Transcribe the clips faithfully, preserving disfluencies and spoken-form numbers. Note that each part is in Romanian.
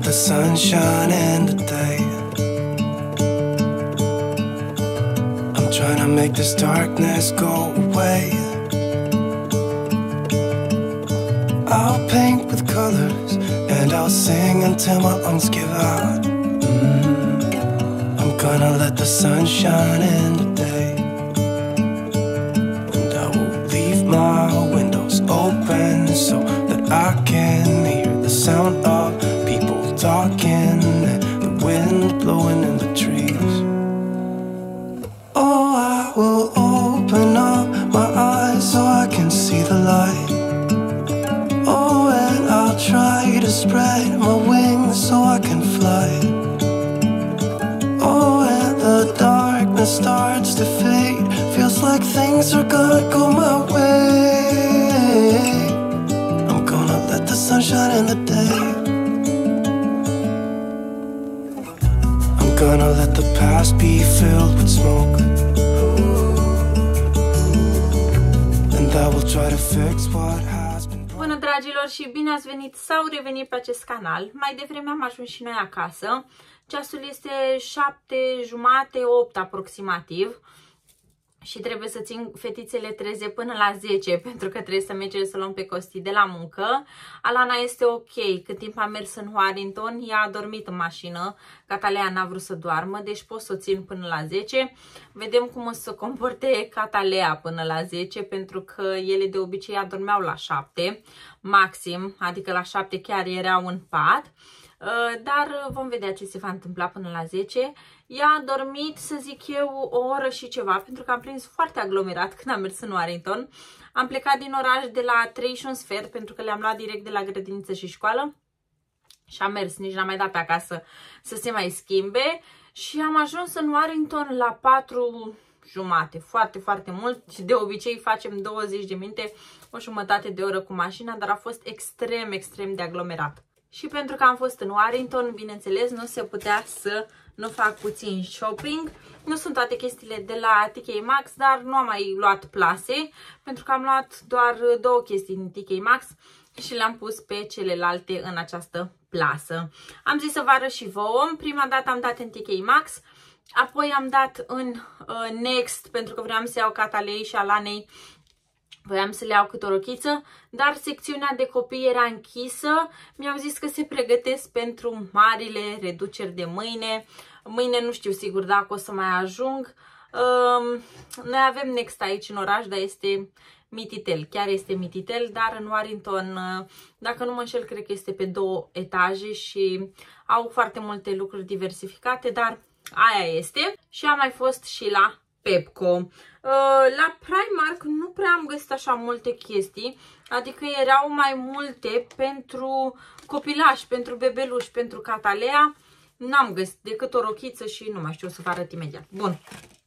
the sun shine in today. I'm trying to make this darkness go away. I'll paint with colors and I'll sing until my lungs give out. Mm-hmm. I'm gonna let the sun shine in today. And I will leave my windows open so that I can hear the sound of people talking and the wind blowing in the trees. Oh, I will open up my eyes so I can see the light. Oh, and I'll try to spread my wings so I can fly. Oh, and the darkness starts to fade. Feels like things are gonna go my way. I'm gonna let the sun shine in the day. I'm gonna let the past be filled with smoke, and I will try to fix what has been. Bună, dragilor, și bine ați venit sau revenit pe acest canal. Mai devreme am ajuns și noi acasă. Ceasul este șapte jumate, opt aproximativ. Și trebuie să țin fetițele treze până la zece, pentru că trebuie să mergem să luăm pe Costi de la muncă. Alana este ok. Cât timp am mers în Warrington, ea a dormit în mașină. Catalea n-a vrut să doarmă, deci pot să o țin până la zece. Vedem cum o să se comporte Catalea până la zece, pentru că ele de obicei adormeau la șapte maxim, adică la șapte chiar erau în pat. Dar vom vedea ce se va întâmpla până la zece. Ea a dormit, să zic eu, o oră și ceva, pentru că am prins foarte aglomerat când am mers în Warrington. Am plecat din oraș de la trei și un sfert, pentru că le-am luat direct de la grădiniță și școală. Și am mers, nici n-am mai dat pe acasă să se mai schimbe. Și am ajuns în Warrington la patru jumate, foarte, foarte mult. Și de obicei facem douăzeci de minute, o jumătate de oră cu mașina, dar a fost extrem, extrem de aglomerat. Și pentru că am fost în Warrington, bineînțeles, nu se putea să nu fac puțin shopping. Nu sunt toate chestiile de la T K Maxx, dar nu am mai luat plase, pentru că am luat doar două chestii din T K Maxx și le-am pus pe celelalte în această plasă. Am zis să vă arăt și vouă. Prima dată am dat în T K Maxx, apoi am dat în uh, Next, pentru că vreau să iau Catalei și Alanei. Voiam să le iau câte o rochiță, dar secțiunea de copii era închisă. Mi-au zis că se pregătesc pentru marile reduceri de mâine. Mâine nu știu sigur dacă o să mai ajung. Um, noi avem Next aici în oraș, dar este mititel. Chiar este mititel, dar în Warrington, dacă nu mă înșel, cred că este pe două etaje și au foarte multe lucruri diversificate, dar aia este. Și am mai fost și la Pepco. La Primark nu prea am găsit așa multe chestii, adică erau mai multe pentru copilași, pentru bebeluși, pentru Catalea. N-am găsit decât o rochiță și nu mai știu, o să vă arăt imediat. Bun,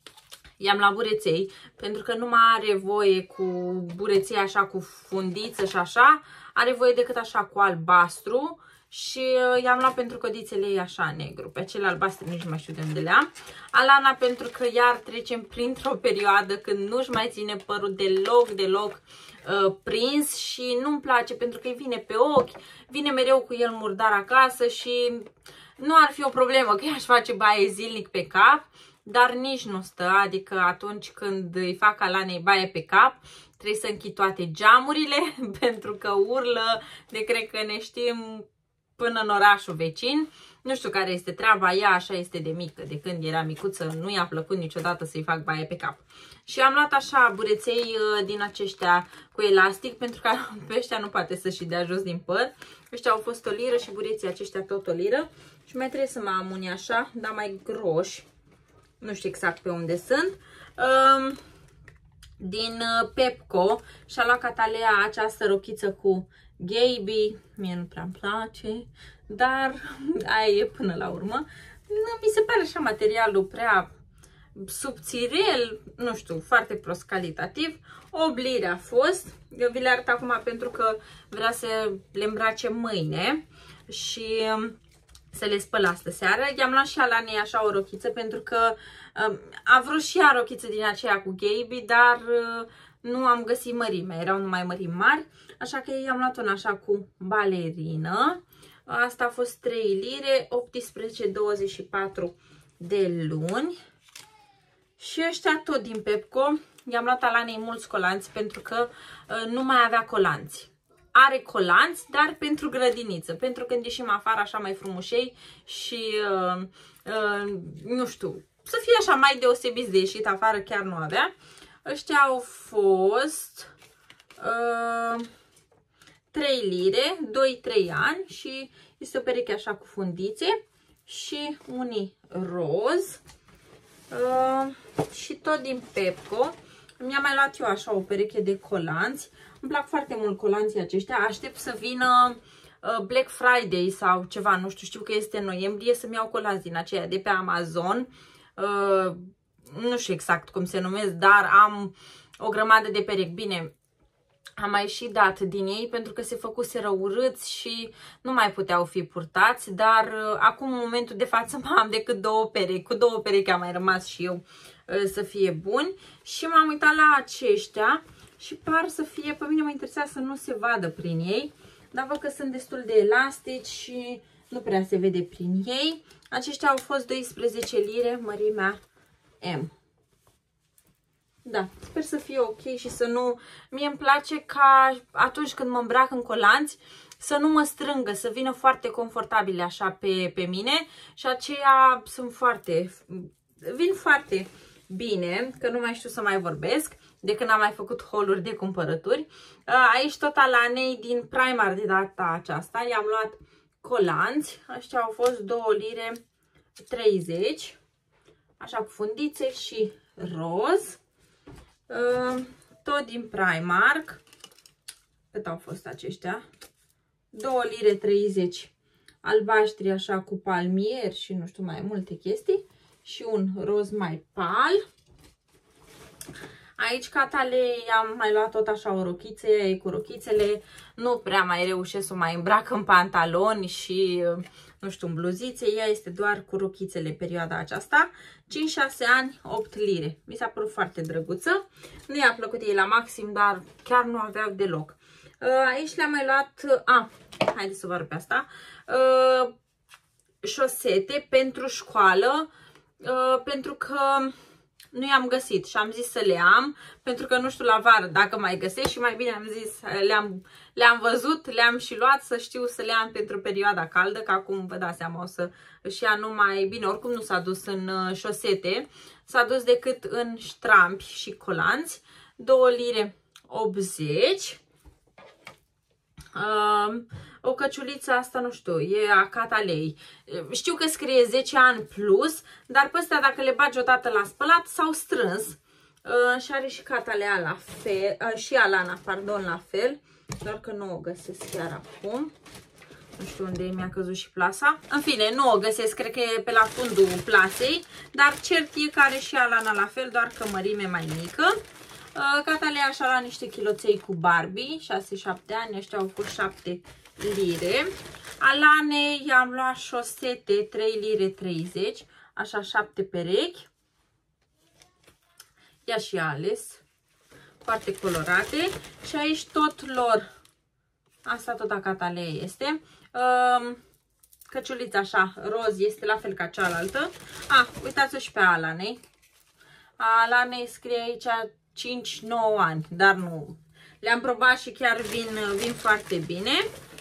i-am la bureței, pentru că nu mai are voie cu bureței așa cu fundiță și așa, are voie decât așa cu albastru. Și i-am luat pentru codițele ei așa negru. Pe acele albastre nici nu mai știu de unde le am. Alana pentru că iar trecem printr-o perioadă când nu-și mai ține părul deloc, deloc uh, prins. Și nu-mi place pentru că îi vine pe ochi. Vine mereu cu el murdar acasă și nu ar fi o problemă că i-aș face baie zilnic pe cap. Dar nici nu stă, adică atunci când îi fac Alanei baie pe cap, trebuie să închid toate geamurile pentru că urlă de cred că ne știm până în orașul vecin. Nu știu care este treaba, ea așa este de mică. De când era micuță nu i-a plăcut niciodată să-i fac baie pe cap. Și am luat așa bureței din aceștia cu elastic, pentru că pe ăștia nu poate să-și dea jos din păr. Ăștia au fost o liră și bureții aceștia tot o liră. Și mai trebuie să mă am unii așa, dar mai groși. Nu știu exact pe unde sunt. Um, din Pepco și-a luat Catalea această rochiță cu Gaby, mie nu prea-mi place, dar aia e până la urmă. Mi se pare așa materialul prea subțirel, nu știu, foarte prost calitativ. opt lire a fost. Eu vi le arăt acum pentru că vrea să le îmbrace mâine și să le spăl astă seară. I-am luat și Alanei așa o rochiță pentru că uh, a vrut și ea rochiță din aceea cu Gaby, dar uh, nu am găsit mărime, erau numai mărimi mari, așa că i-am luat una așa cu balerină. Asta a fost trei lire, optsprezece douăzeci și patru de luni. Și ăștia tot din Pepco. I-am luat Alanei mulți colanți pentru că uh, nu mai avea colanți. Are colanți, dar pentru grădiniță, pentru când ieșim afară așa mai frumușei și, uh, uh, nu știu, să fie așa mai deosebiți de ieșit afară, chiar nu avea. Ăștia au fost uh, trei lire, doi trei ani și este o pereche așa cu fundițe și unii roz. Uh, și tot din Pepco. Mi-am mai luat eu așa o pereche de colanți. Îmi plac foarte mult colanții aceștia. Aștept să vină uh, Black Friday sau ceva, nu știu, știu că este în noiembrie, să-mi iau colanți din aceia de pe Amazon. Uh, nu știu exact cum se numesc, dar am o grămadă de perechi. Bine, am mai și dat din ei pentru că se făcuseră urâți și nu mai puteau fi purtați, dar uh, acum în momentul de față mai am decât două perechi. Cu două perechi am mai rămas și eu uh, să fie buni și m-am uitat la aceștia și par să fie, pe mine mă interesează să nu se vadă prin ei, dar văd că sunt destul de elastici și nu prea se vede prin ei. Aceștia au fost doisprezece lire, mărimea M. Da, sper să fie ok și să nu... Mie îmi place ca atunci când mă îmbrac în colanți să nu mă strângă, să vină foarte confortabile așa pe, pe mine și aceia sunt foarte... vin foarte bine, că nu mai știu să mai vorbesc de când am mai făcut haul-uri de cumpărături. Aici tot Alanei din Primark de data aceasta i-am luat colanți. Ăștia au fost două lire treizeci, așa cu fundițe și roz. Tot din Primark. Cât au fost aceștia? două lire treizeci, albaștri așa cu palmier și nu știu mai multe chestii. Și un roz mai pal. Aici Catalei am mai luat tot așa o rochițe, cu rochițele nu prea mai reușesc să o mai îmbrac în pantaloni și nu știu, în bluzițe. Ea este doar cu rochițele perioada aceasta. cinci șase ani, opt lire. Mi s-a părut foarte drăguță. Nu i-a plăcut ei la maxim, dar chiar nu aveau deloc. Aici le-am mai luat, a, haideți să vă arăt pe asta, șosete pentru școală, pentru că nu i-am găsit și am zis să le am, pentru că nu știu la vară dacă mai găsesc și mai bine am zis, le-am le-am văzut, le-am și luat să știu să le am pentru perioada caldă, că acum vă dați seama o să își ia numai, bine, oricum nu s-a dus în șosete, s-a dus decât în ștrampi și colanți, două lire optzeci. Uh, o căciuliță asta, nu știu, e a Catalei. Știu că scrie zece ani plus, dar pe astea dacă le bagi odată la spălat s-au strâns. Uh, și are și Catalea la fel, uh, și Alana, pardon, la fel, doar că nu o găsesc chiar acum. Nu știu unde mi-a căzut și plasa. În fine, nu o găsesc, cred că e pe la fundul plasei, dar cert e că are și Alana la fel, doar că mărime mai mică. Catalea așa la niște chiloței cu Barbie, șase șapte ani, ăștia au fost șapte lire. Alanei i-am luat șosete, trei lire treizeci, așa șapte perechi. Ea și a ales, foarte colorate. Și aici tot lor, asta tot a Catalei este, căciulița așa, roz, este la fel ca cealaltă. A, uitați-o și pe Alanei. A Alanei scrie aici cinci nouă ani, dar nu. Le-am probat și chiar vin, vin foarte bine.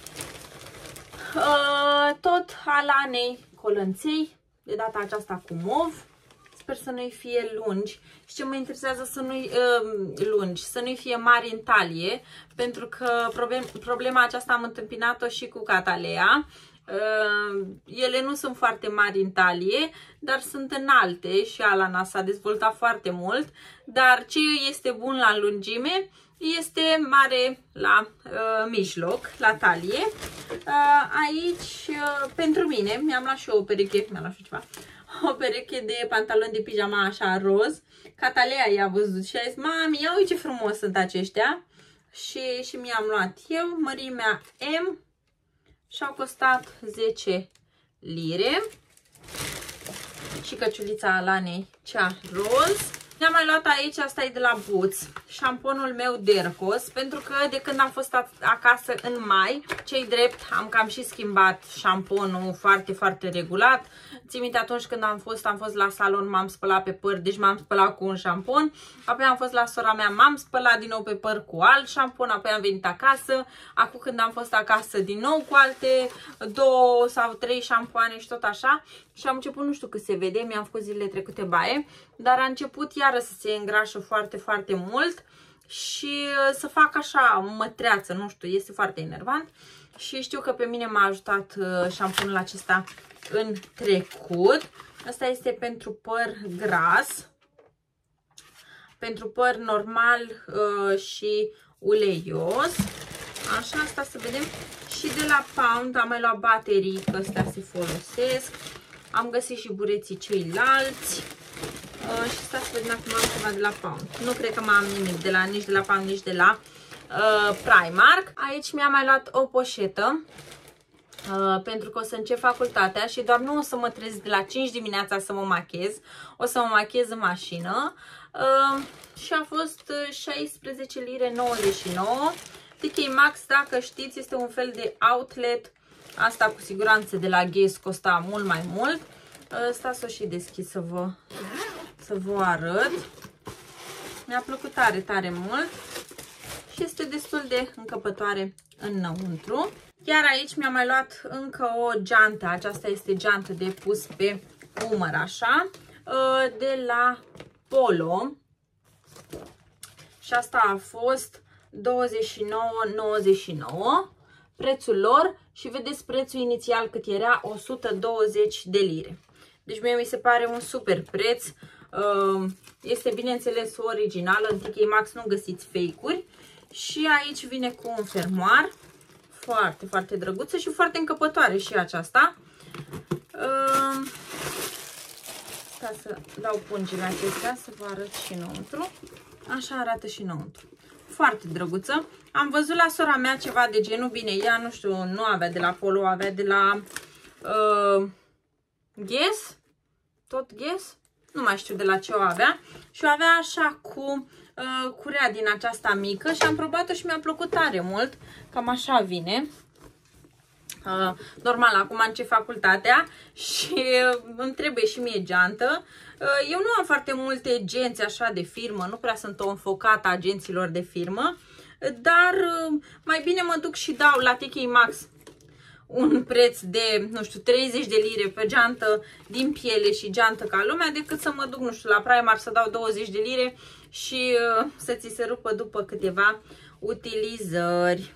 Uh, tot Alanei colănței, de data aceasta cu mov. Sper să nu-i fie lungi. Și ce mă interesează să nu-i uh, lungi, să nu-i fie mari în talie, pentru că problem, problema aceasta am întâmpinat-o și cu Catalea. Uh, ele nu sunt foarte mari în talie, dar sunt înalte și Alana s-a dezvoltat foarte mult, dar ce este bun la lungime este mare la uh, mijloc, la talie. Uh, aici, uh, pentru mine, mi-am luat și eu o pereche, mi-am luat și ceva, o pereche de pantaloni de pijama așa roz. Catalea i-a văzut și a zis, mami, ia uite ce frumos sunt aceștia. Și, și mi-am luat eu, mărimea M. Și au costat zece lire. Și căciulița Alanei, cea roz. Ne-am mai luat aici, asta e de la Boots, șamponul meu Dercos, pentru că de când am fost acasă în mai, cei drept, am cam și schimbat șamponul foarte, foarte regulat. Țin minte atunci când am fost, am fost la salon, m-am spălat pe păr, deci m-am spălat cu un șampon, apoi am fost la sora mea, m-am spălat din nou pe păr cu alt șampon, apoi am venit acasă, acum când am fost acasă din nou cu alte două sau trei șampoane și tot așa. Și am început, nu știu cât se vede, mi-am făcut zilele trecute baie, dar a început iară să se îngrașă foarte, foarte mult și să fac așa mătreață, nu știu, este foarte enervant. Și știu că pe mine m-a ajutat șamponul acesta în trecut. Asta este pentru păr gras, pentru păr normal uh, și uleios. Așa, asta să vedem. Și de la Pound am mai luat baterii, că astea se folosesc. Am găsit și bureții ceilalți. Uh, și stați să vedem acum am ceva de la Pound. Nu cred că mai am nimic de la, nici de la Pound, nici de la uh, Primark. Aici mi-am mai luat o poșetă. Uh, pentru că o să încep facultatea și doar nu o să mă trezesc de la cinci dimineața să mă machez, o să mă machez în mașină. Uh, și a fost șaisprezece lire nouăzeci și nouă. T K Maxx, dacă știți, este un fel de outlet. Asta cu siguranță de la Guess costa mult mai mult. Uh, stați să o și deschid să vă, să vă arăt. Mi-a plăcut tare, tare mult și este destul de încăpătoare înăuntru. Iar aici mi-am mai luat încă o geantă. Aceasta este geantă de pus pe umăr, așa, de la Polo. Și asta a fost douăzeci și nouă nouăzeci și nouă prețul lor și vedeți prețul inițial cât era, o sută douăzeci de lire. Deci mie mi se pare un super preț. Este bineînțeles originală, în T K Maxx nu găsiți fake-uri. Și aici vine cu un fermoar. Foarte, foarte drăguță și foarte încăpătoare și aceasta. Uh, Ca să dau pungile acestea, să vă arăt și înăuntru. Așa arată și înăuntru. Foarte drăguță. Am văzut la sora mea ceva de genul. Bine, ea, nu știu, nu avea de la Polo, avea de la uh, Guess. Tot Guess. Nu mai știu de la ce o avea. Și o avea așa cu uh, curea din aceasta mică și am probat-o și mi-a plăcut tare mult. Cam așa vine. Uh, normal, acum încep facultatea și uh, îmi trebuie și mie geantă. Uh, eu nu am foarte multe genți așa de firmă, nu prea sunt o înfocată a agenților de firmă, dar uh, mai bine mă duc și dau la T K Maxx un preț de, nu știu, treizeci de lire pe geantă din piele și geantă ca lumea, decât să mă duc, nu știu, la Primark să dau douăzeci de lire și uh, să ți se rupă după câteva utilizări.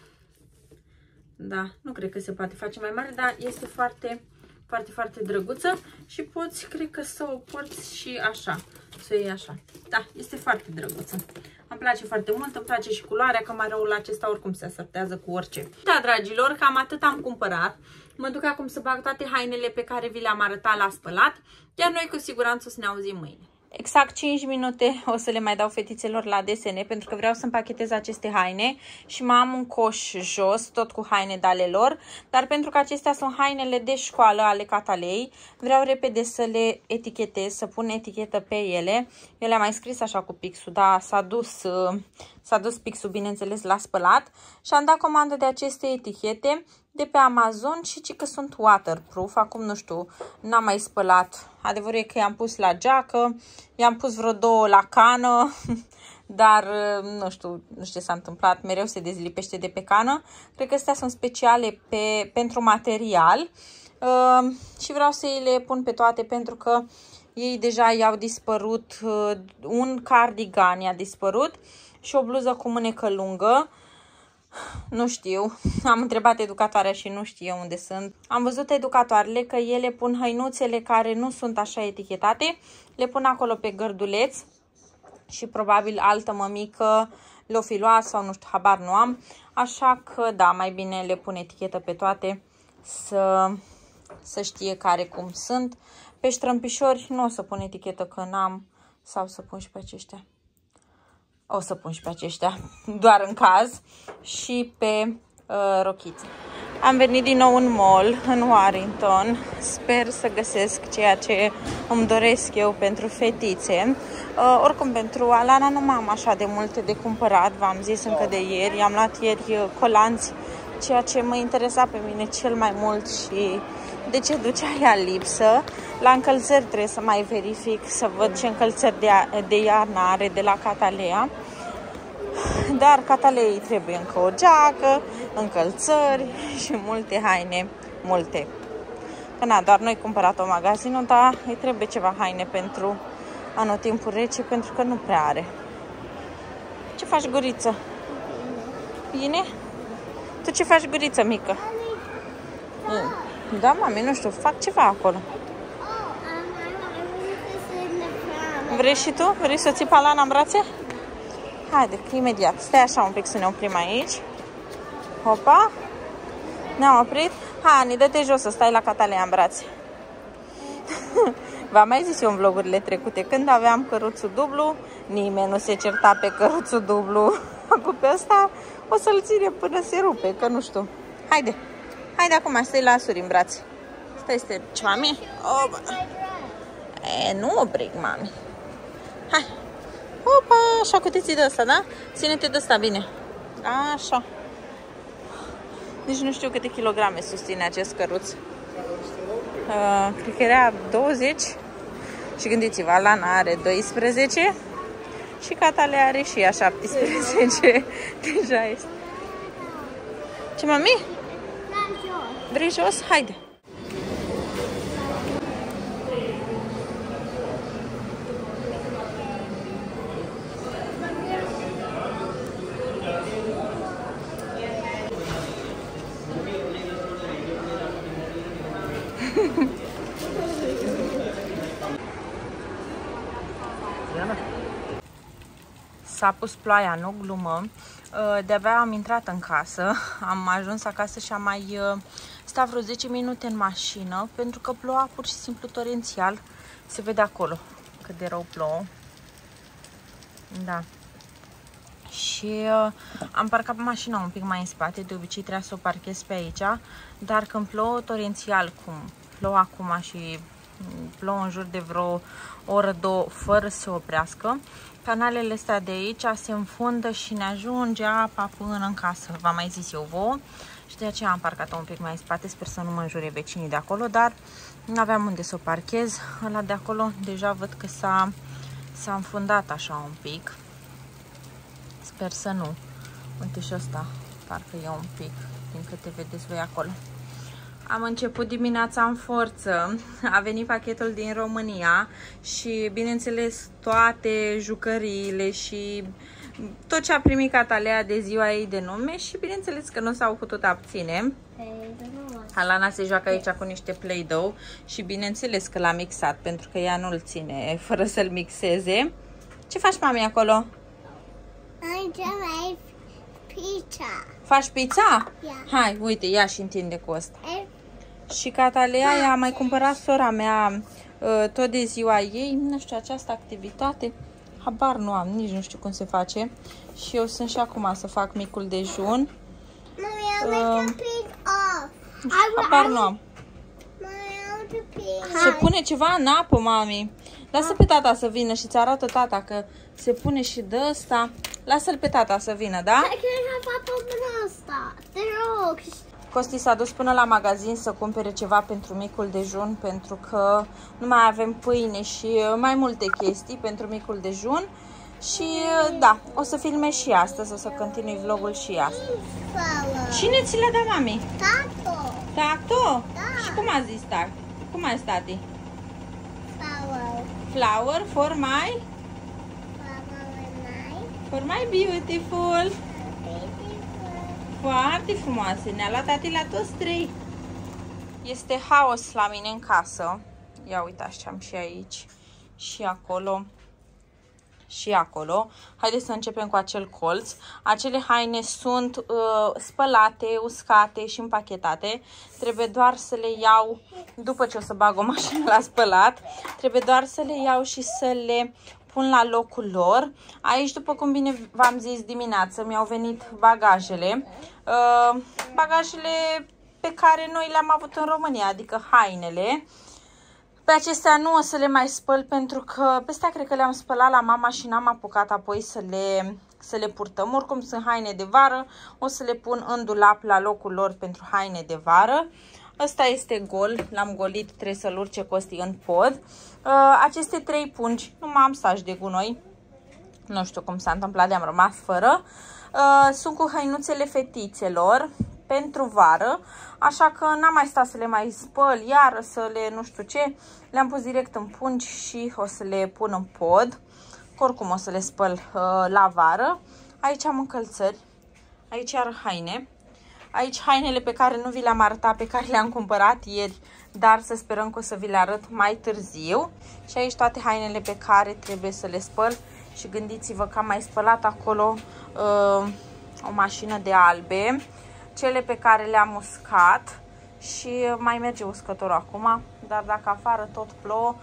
Da, nu cred că se poate face mai mare, dar este foarte, foarte, foarte drăguță și poți, cred că, să o porți și așa, să o iei așa. Da, este foarte drăguță. Îmi place foarte mult, îmi place și culoarea, că maroul acesta oricum se asortează cu orice. Da, dragilor, cam atât am cumpărat. Mă duc acum să bag toate hainele pe care vi le-am arătat la spălat, iar noi cu siguranță o să ne auzim mâine. Exact cinci minute o să le mai dau fetițelor la desene, pentru că vreau să împachetez aceste haine și mai am un coș jos, tot cu haine de ale lor, dar pentru că acestea sunt hainele de școală ale Catalei, vreau repede să le etichetez, să pun etichetă pe ele. Eu le-am mai scris așa cu pixul, dar s-a dus, s-a dus pixul, bineînțeles, la spălat și am dat comandă de aceste etichete de pe Amazon și ci că sunt waterproof. Acum nu știu, n-am mai spălat. Adevărul e că i-am pus la geacă, i-am pus vreo două la cană, dar nu știu, nu știu ce s-a întâmplat, mereu se dezlipește de pe cană. Cred că astea sunt speciale pe, pentru material uh, și vreau să îi le pun pe toate pentru că ei deja i-au dispărut. Uh, un cardigan i-a dispărut și o bluză cu mânecă lungă. Nu știu, am întrebat educatoarea și nu știe unde sunt. Am văzut educatoarele că ele pun hăinuțele care nu sunt așa etichetate, le pun acolo pe gărduleț și probabil altă mămică le-o fi luat sau nu știu, habar nu am. Așa că da, mai bine le pun etichetă pe toate să, să știe care cum sunt. Pe ștrămpișori nu o să pun etichetă că n-am, sau să pun și pe aceștia. O să pun și pe aceștia, doar în caz, și pe uh, rochițe. Am venit din nou în mall, în Warrington. Sper să găsesc ceea ce îmi doresc eu pentru fetițe. Uh, oricum, pentru Alana nu m-am așa de multe de cumpărat, v-am zis încă de ieri. I-am luat ieri colanți, ceea ce mă interesa pe mine cel mai mult și de ce ducea ea lipsă. La încălțări trebuie să mai verific, să văd ce încălțări de, de iarnă are de la Catalea. Dar Catalei trebuie încă o geacă, încălțări și multe haine, multe. Că na, doar noi cumpărat-o magazinul, dar îi trebuie ceva haine pentru anotimpul rece, pentru că nu prea are. Ce faci, guriță? Bine? Tu ce faci, guriță mică? Da, mami, nu știu, fac ceva acolo. Vrei și tu? Vrei să ții pe Alana în brațe? Haide, imediat. Stai așa un pic să ne oprim aici. Hopa. Ne-am oprit. Hani, dă-te jos să stai la Catalea în brațe. V-am mai zis eu în vlogurile trecute, când aveam căruțul dublu, nimeni nu se certa pe căruțul dublu. Acum pe ăsta o să-l ține până se rupe, că nu știu. Haide. Haide acum, stai la Asuri în brațe. Stai, stai, ce, mami? Opa. E, nu opri, mami. Hai. Opa, așa cuteții de ăsta, da? Ține-te de ăsta bine. Așa. Nici nu știu câte kilograme susține acest căruț. Uh, cred că era douăzeci. Și gândiți-vă, Alana are doisprezece. Și Catalea are și ea șaptesprezece. Deja este. Ce, mami? Vrei jos? Haide. S-a pus ploaia, nu glumă. De-abia am intrat în casă, am ajuns acasă și am mai stat vreo zece minute în mașină, pentru că ploua pur și simplu torențial. Se vede acolo cât de rău plouă. Da. Și uh, am parcat mașina un pic mai în spate, de obicei trebuia să o parchez pe aici, dar când plouă torențial, cum plouă acum și plouă în jur de vreo oră, două, fără să se oprească, canalele astea de aici se înfundă și ne ajunge apa până în casă. V-am mai zis eu vouă și de aceea am parcat-o un pic mai în spate, sper să nu mă înjure vecinii de acolo, dar nu aveam unde să o parchez. Ăla de acolo deja văd că s-a s-a înfundat așa un pic. Sper să nu. Uite și ăsta, parcă e un pic, din câte vedeți voi acolo. Am început dimineața în forță, a venit pachetul din România și, bineînțeles, toate jucăriile și tot ce a primit Catalea de ziua ei de nume și, bineînțeles, că nu s-au putut abține. Alana se joacă aici cu niște Play-Doh și, bineînțeles, că l-a mixat, pentru că ea nu-l ține fără să-l mixeze. Ce faci, mami, acolo? Pizza. Faci pizza? Yeah. Hai, uite, ia și întinde cu ăsta. Și Catalea i-a mai cumpărat sora mea uh, tot de ziua ei, nu știu, această activitate, habar nu am, nici nu știu cum se face. Și eu sunt și acum să fac micul dejun. Uh, habar nu am. Se pune ceva în apă, mami. Lasă pe tata să vină și ți arată tata că se pune și de ăsta. Lasă-l pe tata să vină, da? Te rog. Costi s-a dus până la magazin să cumpere ceva pentru micul dejun, pentru că nu mai avem pâine și mai multe chestii pentru micul dejun. Și da, o să filmez și astăzi, o să continui vlogul și astăzi. Cine ți le-a dat, mami? Tato. Tato? Da. Și cum a zis tati? Cum ai tati? Flower. Flower for my? For my beautiful. Foarte frumoase. Ne-a luat tati la toți trei. Este haos la mine în casă. Ia uitați ce am și aici. Și acolo. Și acolo. Haideți să începem cu acel colț. Acele haine sunt uh, spălate, uscate și împachetate. Trebuie doar să le iau, după ce o să bag o mașină la spălat, trebuie doar să le iau și să le pun la locul lor. Aici, după cum bine v-am zis dimineață, mi-au venit bagajele. Uh, bagajele pe care noi le-am avut în România, adică hainele. Pe acestea nu o să le mai spăl pentru că pe astea cred că le-am spălat la mama și n-am apucat apoi să le, să le purtăm. Oricum sunt haine de vară, o să le pun în dulap la locul lor pentru haine de vară. Ăsta este gol, l-am golit, trebuie să-l urce Costi în pod. Uh, aceste trei pungi, nu mai am saci de gunoi, nu știu cum s-a întâmplat, de-am rămas fără. Uh, sunt cu hăinuțele fetițelor pentru vară, așa că n-am mai stat să le mai spăl, iar să le nu știu ce, le-am pus direct în pungi și o să le pun în pod. Oricum o să le spăl uh, la vară. Aici am încălțări, aici iar haine. Aici hainele pe care nu vi le-am arătat, pe care le-am cumpărat ieri, dar să sperăm că o să vi le arăt mai târziu. Și aici toate hainele pe care trebuie să le spăl. Și gândiți-vă că am mai spălat acolo uh, o mașină de albe, cele pe care le-am uscat și mai merge uscătorul acum, dar dacă afară tot plouă,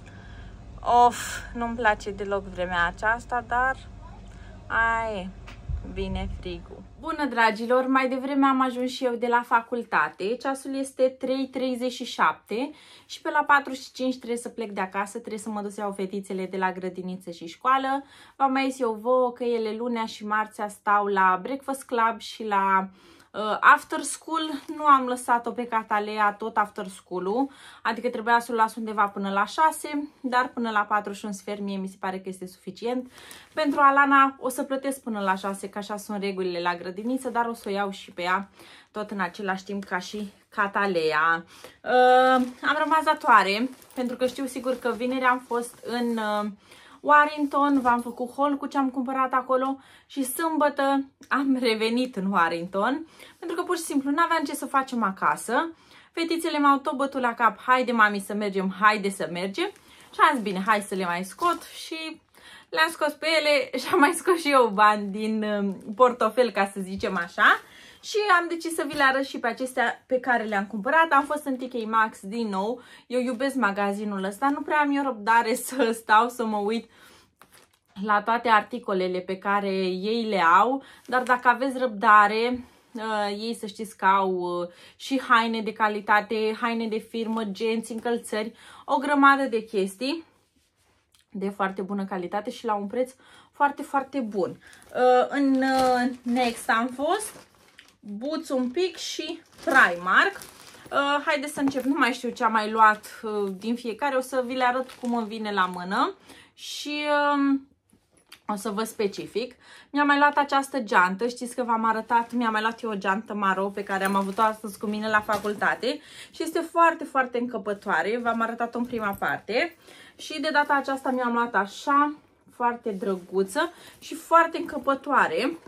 of, nu-mi place deloc vremea aceasta, dar ai, vine frigul. Bună, dragilor, mai devreme am ajuns și eu de la facultate, ceasul este trei treizeci și șapte și pe la patru și cinci trebuie să plec de acasă, trebuie să mă duc să iau fetițele de la grădiniță și școală. V-am mai zis eu vouă că ele lunea și marțea stau la Breakfast Club și la uh, After School. Nu am lăsat-o pe Catalea tot After School-ul, adică trebuia să o las undeva până la șase, dar până la patru și un sfert mie mi se pare că este suficient. Pentru Alana o să plătesc până la șase, că așa sunt regulile la grădiniță, dar o să o iau și pe ea tot în același timp ca și Catalea. Uh, am rămas datoare, pentru că știu sigur că vineri am fost în uh, Warrington, v-am făcut haul cu ce am cumpărat acolo și sâmbătă am revenit în Warrington, pentru că pur și simplu nu aveam ce să facem acasă. Fetițele m-au tot bătut la cap, haide mami să mergem, haide să mergem. Și am zis bine, hai să le mai scot și le-am scos pe ele și am mai scos și eu bani din uh, portofel, ca să zicem așa. Și am decis să vi le arăt și pe acestea pe care le-am cumpărat. Am fost în T K Maxx din nou. Eu iubesc magazinul ăsta, nu prea am eu răbdare să stau să mă uit la toate articolele pe care ei le au, dar dacă aveți răbdare, uh, ei să știți că au uh, și haine de calitate, haine de firmă, genți, încălțări, o grămadă de chestii de foarte bună calitate și la un preț foarte, foarte bun. Uh, în uh, Next am fost, Boots un pic și Primark. Uh, haideți să încep, nu mai știu ce am mai luat uh, din fiecare, o să vi le arăt cum îmi vine la mână și uh, o să vă specific. Mi-am mai luat această geantă, știți că v-am arătat, mi-am mai luat eu o geantă maro pe care am avut-o astăzi cu mine la facultate și este foarte, foarte încăpătoare, v-am arătat-o în prima parte și de data aceasta mi-am luat așa, foarte drăguță și foarte încăpătoare.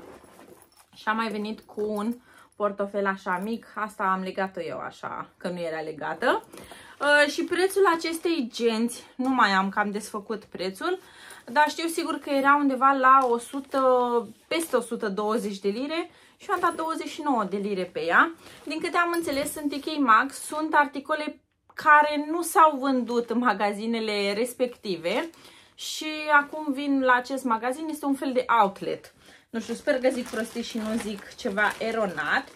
Și am mai venit cu un portofel așa mic, asta am legat-o eu așa, că nu era legată. Uh, și prețul acestei genți, nu mai am, că am desfăcut prețul, dar știu sigur că era undeva la o sută, peste o sută douăzeci de lire și am dat douăzeci și nouă de lire pe ea. Din câte am înțeles, în T K Maxx sunt articole care nu s-au vândut în magazinele respective și acum vin la acest magazin, este un fel de outlet. Nu știu, sper că zic prostii și nu zic ceva eronat.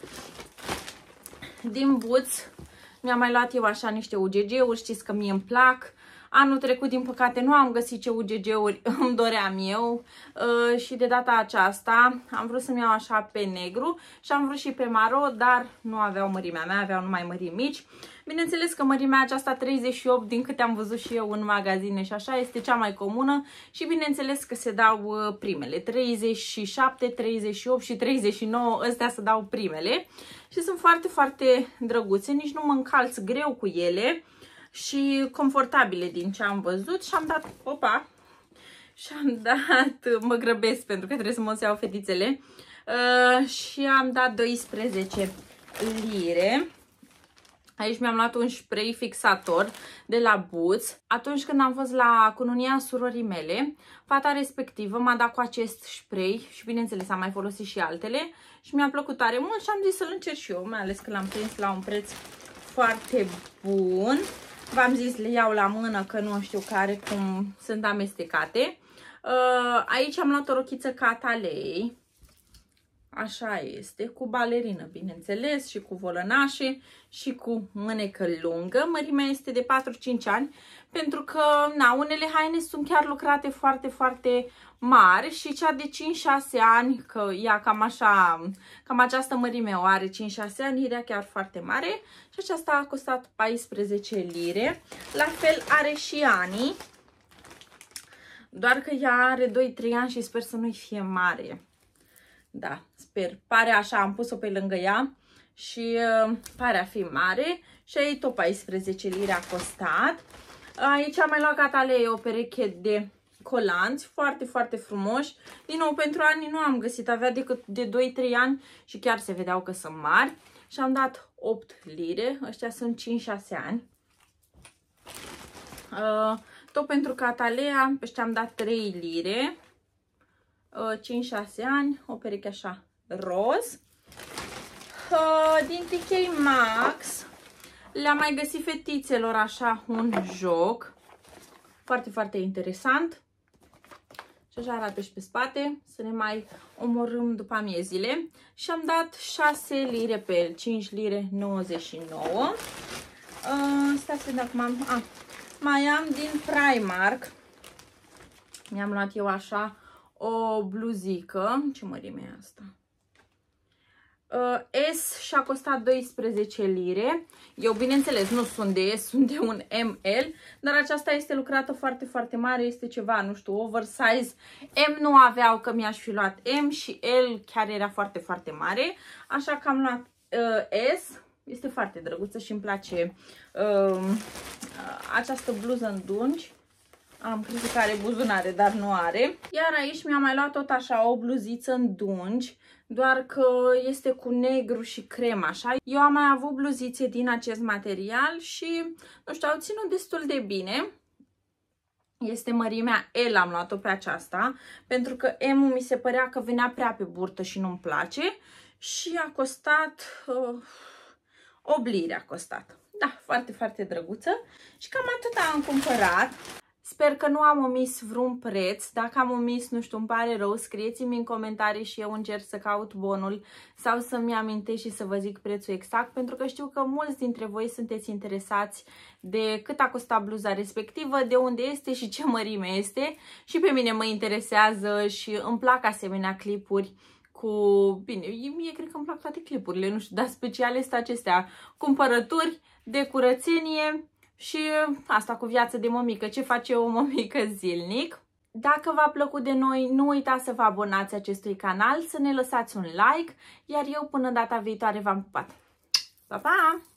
Din Boots mi-am mai luat eu așa niște U G G-uri, știți că mie îmi plac. Anul trecut, din păcate, nu am găsit ce U G G-uri îmi doream eu uh, și de data aceasta am vrut să-mi iau așa pe negru și am vrut și pe maro, dar nu aveau mărimea mea, aveau numai mărimi mici. Bineînțeles că mărimea aceasta treizeci și opt, din câte am văzut și eu în magazine și așa, este cea mai comună și bineînțeles că se dau primele, treizeci și șapte, treizeci și opt și treizeci și nouă, ăstea se dau primele și sunt foarte, foarte drăguțe, nici nu mă încalț greu cu ele și confortabile din ce am văzut și am dat, opa, și am dat, mă grăbesc pentru că trebuie să mă iau fetițele, uh, și am dat doisprezece lire. Aici mi-am luat un spray fixator de la Boots. Atunci când am fost la cununia surorii mele, fata respectivă m-a dat cu acest spray și bineînțeles am mai folosit și altele și mi-a plăcut tare mult și am zis să-l încerc și eu, mai ales că l-am prins la un preț foarte bun. V-am zis, le iau la mână că nu știu care cum sunt amestecate. Aici am luat o rochiță Catalei. Așa este, cu balerină, bineînțeles, și cu volănașe și cu mânecă lungă. Mărimea este de patru cinci ani, pentru că, na, unele haine sunt chiar lucrate foarte, foarte mari și cea de cinci șase ani, că ea cam așa, cam această mărime o are cinci șase ani, era chiar foarte mare și aceasta a costat paisprezece lire. La fel are și Ani, doar că ea are doi trei ani și sper să nu-i fie mare. Da, sper. Pare așa, am pus-o pe lângă ea și uh, pare a fi mare și aici tot paisprezece lire a costat. Aici am mai luat Catalee o pereche de colanți foarte, foarte frumoși. Din nou, pentru Ani nu am găsit, avea decât de doi trei ani și chiar se vedeau că sunt mari. Și am dat opt lire, ăștia sunt cinci șase ani. Uh, tot pentru Catalea, ăștia am dat trei lire. cinci șase ani, o pereche așa roz. Din T K Maxx le-am mai găsit fetițelor așa un joc foarte, foarte interesant. Și așa arată și pe spate, să ne mai omorâm după amiezile. Și am dat șase lire pe el, cinci lire nouăzeci și nouă. Stai să vedem acum am... Ah, mai am din Primark. Mi-am luat eu așa o bluzică. Ce mărime e asta? Uh, S și a costat doisprezece lire. Eu, bineînțeles, nu sunt de S, sunt de un M L, dar aceasta este lucrată foarte, foarte mare. Este ceva, nu știu, oversize. M nu aveau, că mi-aș fi luat M, și L chiar era foarte, foarte mare. Așa că am luat uh, S. Este foarte drăguță și îmi place uh, această bluză în dungi. Am crezut că are buzunare, dar nu are. Iar aici mi-am mai luat tot așa o bluziță în dungi, doar că este cu negru și crem așa. Eu am mai avut bluzițe din acest material și, nu știu, au ținut destul de bine. Este mărimea L, am luat-o pe aceasta, pentru că M-ul mi se părea că venea prea pe burtă și nu-mi place. Și a costat... Uh, opt lire a costat. Da, foarte, foarte drăguță. Și cam atât am cumpărat. Sper că nu am omis vreun preț. Dacă am omis, nu știu, îmi pare rău. Scrieți-mi în comentarii și eu încerc să caut bonul sau să-mi amintesc și să vă zic prețul exact, pentru că știu că mulți dintre voi sunteți interesați de cât a costat bluza respectivă, de unde este și ce mărime este. Și pe mine mă interesează și îmi plac asemenea clipuri cu... Bine, mie cred că îmi plac toate clipurile, nu știu, dar special este acestea. Cumpărături de curățenie. Și asta cu viață de mămică, ce face o mămică zilnic. Dacă v-a plăcut de noi, nu uitați să vă abonați acestui canal, să ne lăsați un like, iar eu până data viitoare v-am pupat. Pa, pa!